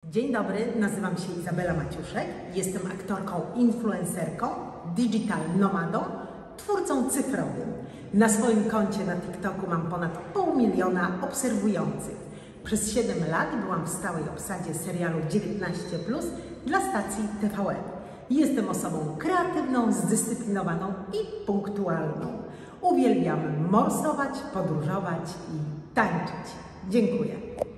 Dzień dobry, nazywam się Izabela Maciuszek, jestem aktorką, influencerką, digital nomadą, twórcą cyfrowym. Na swoim koncie na TikToku mam ponad 500 000 obserwujących. Przez 7 lat byłam w stałej obsadzie serialu 19+ dla stacji TVN. Jestem osobą kreatywną, zdyscyplinowaną i punktualną. Uwielbiam morsować, podróżować i tańczyć. Dziękuję.